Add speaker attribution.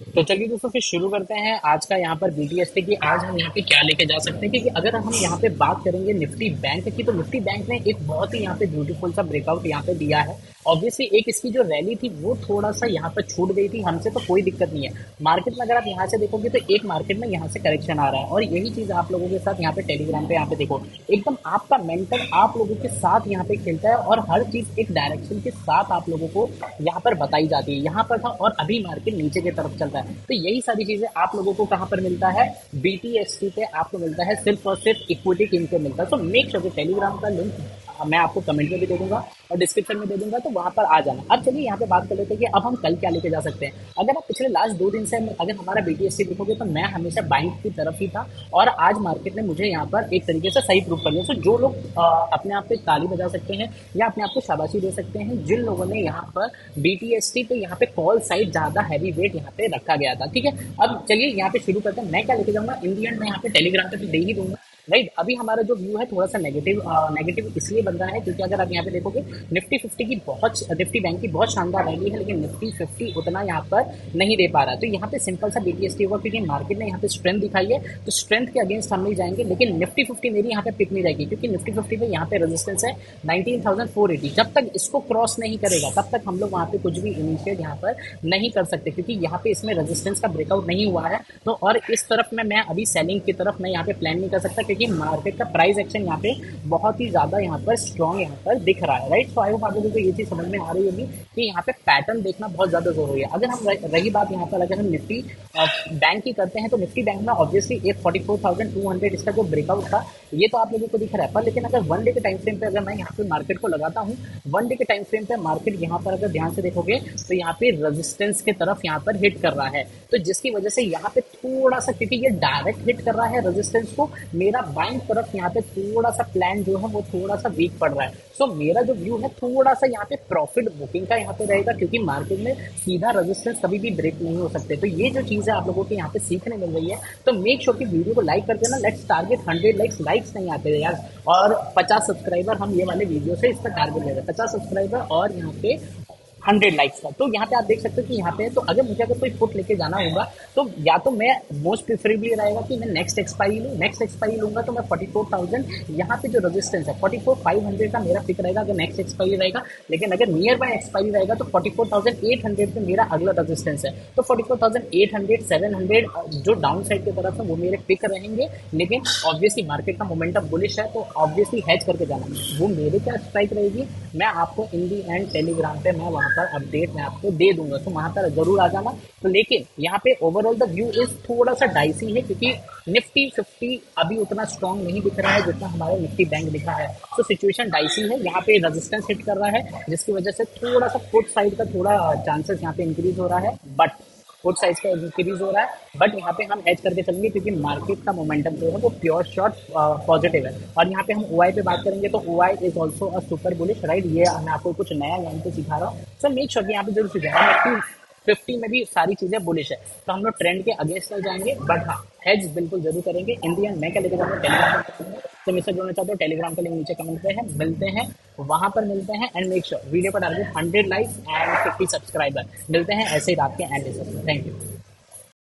Speaker 1: तो चलिए दोस्तों फिर शुरू करते हैं आज का यहाँ पर बीटीएसटी की। आज हम यहाँ पे क्या लेके जा सकते हैं, क्योंकि अगर हम यहाँ पे बात करेंगे निफ्टी बैंक की, तो निफ्टी बैंक ने एक बहुत ही यहाँ पे ब्यूटीफुल सा ब्रेकआउट यहाँ पे दिया है। ऑब्वियसली एक इसकी जो रैली थी वो थोड़ा सा यहाँ पर छूट गई थी हमसे, तो कोई दिक्कत नहीं है। मार्केट में अगर आप यहाँ से देखोगे तो एक मार्केट में यहाँ से करेक्शन आ रहा है, और यही चीज आप लोगों के साथ यहाँ पे टेलीग्राम पे यहाँ पे देखो, एकदम आपका मेंटल आप लोगों के साथ यहाँ पे खेलता है, और हर चीज एक डायरेक्शन के साथ आप लोगों को यहाँ पर बताई जाती है। यहाँ पर था और अभी मार्केट नीचे की तरफ चलता है, तो यही सारी चीजें आप लोगों को कहाँ पर मिलता है, बीटीएसटी पे आपको मिलता है, सिर्फ और सिर्फ इक्विटी किंग पे मिलता है। तो मेक श्योर टेलीग्राम का लिंक मैं आपको कमेंट में भी दे दूंगा और डिस्क्रिप्शन में दे दूंगा, तो वहां पर आ जाना। अब चलिए यहाँ पे बात कर लेते हैं कि अब हम कल क्या लेके जा सकते हैं। अगर आप पिछले लास्ट 2 दिन से अगर हमारा बीटीएससी देखोगे तो मैं हमेशा बाइंग की तरफ ही था, और आज मार्केट ने मुझे यहाँ पर एक तरीके से सही प्रूव कर दिया। तो जो लोग अपने आप पे ताली बजा सकते हैं या अपने आप को शाबाशी दे सकते हैं, जिन लोगों ने यहाँ पर बीटीएससी पे यहाँ पे कॉल साइड ज्यादा हैवी वेट यहाँ पे रखा गया था, ठीक है। अब चलिए यहाँ पे शुरू करते हैं। मैं क्या लेके जाऊंगा, इन दी एंड मैं यहाँ पे टेलीग्राम पे तो दे ही दूंगा, राइट। अभी हमारा जो व्यू है थोड़ा सा नेगेटिव इसलिए बन रहा है क्योंकि अगर आप यहाँ पे देखोगे निफ्टी बैंक की बहुत शानदार रैली है, लेकिन निफ्टी 50 उतना यहाँ पर नहीं दे पा रहा। तो यहाँ पे सिंपल सा बीटीएसटी होगा, क्योंकि मार्केट ने यहाँ पे स्ट्रेंथ दिखाई है, तो स्ट्रेंथ के अगेंस्ट हम नहीं जाएंगे। लेकिन निफ्टी 50 मेरी यहाँ पे पिक नहीं रहेगी, क्योंकि निफ्टी 50 पे यहाँ पे रेजिस्टेंस है 19,480। जब तक इसको क्रॉस नहीं करेगा तब तक हम लोग वहाँ पे कुछ भी इनिशिएट यहाँ पर नहीं कर सकते, क्योंकि यहाँ पे इसमें रेजिस्टेंस का ब्रेकआउट नहीं हुआ है। तो और इस तरफ में मैं अभी सेलिंग की तरफ मैं यहाँ पे प्लान नहीं कर सकता, क्योंकि मार्केट का प्राइस एक्शन यहाँ पे बहुत ही ज्यादा यहाँ पर स्ट्रॉन्ग यहाँ पर दिख रहा है, राइट। सो आई होप आप लोगों को ये चीज समझ में आ रही होगी कि यहाँ पे पैटर्न देखना बहुत ज्यादा जरूरी है। अगर हम रही बात यहाँ पर, अगर हम निफ्टी बैंक की करते हैं, तो निफ्टी बैंक में ऑब्वियसली एक 44,200 इसका जो ब्रेकआउट था ये तो आप लोगों को दिख रहा है, पर लेकिन अगर वन डे के टाइम फ्रेम पे अगर मैं यहाँ पे मार्केट को लगाता हूँ, वन डे के टाइम फ्रेम पे मार्केट यहाँ पर अगर ध्यान से देखोगे तो यहाँ पे रेजिस्टेंस के तरफ यहाँ पर हिट कर रहा है, तो जिसकी वजह से यहाँ पे थोड़ा सा, क्योंकि ये डायरेक्ट हिट कर रहा है रेजिस्टेंस को, मेरा बाइंग तरफ यहाँ पे थोड़ा सा प्लान जो है वो थोड़ा सा वीक पड़ रहा है। सो मेरा जो व्यू है थोड़ा सा यहाँ पे प्रॉफिट बुकिंग का यहाँ पे रहेगा, क्योंकि मार्केट में सीधा रेजिस्टेंस कभी भी ब्रेक नहीं हो सकते। तो ये जो चीज है आप लोगों को यहाँ पे सीखने मिल रही है, तो मेक श्योर कि वीडियो को लाइक कर देना। लेट्स टारगेट 100 लाइक्स नहीं आते यार, और 50 सब्सक्राइबर हम ये वाले वीडियो से इसका टारगेट ले रहे हैं, 50 सब्सक्राइबर और यहाँ पे 100 लाइक्स का। तो यहाँ पे आप देख सकते हो कि यहाँ पे तो अगर मुझे कोई फुट लेके जाना होगा, तो या तो मैं मोस्ट प्रिफरेबली रहेगा कि मैं नेक्स्ट एक्सपायरी लूंगा, तो मैं 44,000 यहाँ पे जो रेजिस्टेंस है 44,500 का मेरा पिक रहेगा अगर नेक्स्ट एक्सपायरी रहेगा। लेकिन अगर नियर बाय एक्सपायरी रहेगा तो 44,800 पे मेरा अगला रेजिस्टेंस है, तो 44,800 700 जो डाउन साइड की तरफ है वो मेरे पिक रहेंगे। लेकिन ऑब्वियसली मार्केट का मोमेंटम बुलिश है, तो ऑब्वियसली हैज करके जाना, वो मेरे क्या स्ट्राइक रहेगी, मैं आपको इन दी एंड टेलीग्राम पे मैं वहाँ पर अपडेट मैं आपको दे दूंगा, तो वहां पर जरूर आ जाना। तो लेकिन यहाँ पे ओवरऑल द व्यू इज थोड़ा सा डाइसी है, क्योंकि निफ्टी 50 अभी उतना स्ट्रॉन्ग नहीं दिख रहा है जितना हमारा निफ्टी बैंक दिखा है। तो सिचुएशन डाइसी है, यहाँ पे रेजिस्टेंस हिट कर रहा है, जिसकी वजह से थोड़ा सा फुट साइड का थोड़ा चांसेस यहाँ पे इंक्रीज हो रहा है, बट फुट साइज का इंक्रीज हो रहा है। बट यहाँ पे हम एज करके चलेंगे, क्योंकि मार्केट का मोमेंटम जो है वो प्योर शॉर्ट पॉजिटिव है। और यहाँ पे हम ओआई पे बात करेंगे, तो OI is also a super bullish, right. ये मैं आपको कुछ नया यहाँ पे सिखा रहा हूँ, सो मेक श्योर यहाँ पे जरूर सिखाऊंगा। 50 में भी सारी चीजें बुलिश है, तो हम लोग ट्रेंड के अगेंस्ट नहीं जाएंगे, बट हाँ हेज बिल्कुल जरूर करेंगे। इन दी एंड मैं क्या लेके जाऊंगा टेलीग्राम पर, तो मुझसे जुड़ना चाहते हो टेलीग्राम का लिंक नीचे कमेंट पे है, मिलते हैं वहां पर, मिलते हैं। एंड मेक श्योर वीडियो पर टारगेट 100 लाइक्स एंड 50 सब्सक्राइबर, मिलते हैं ऐसे ही रात के एंड। Thank you.